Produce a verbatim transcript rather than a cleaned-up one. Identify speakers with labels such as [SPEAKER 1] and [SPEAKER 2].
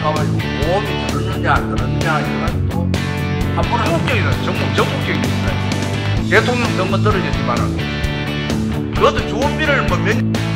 [SPEAKER 1] 가가지고 보험이 들었느냐 안 들었느냐 이건 또 한번은 전국적인 전국 전국적인 있어요. 대통령 선거 떨어졌지만은 그것도 좋은 비를 뭐 몇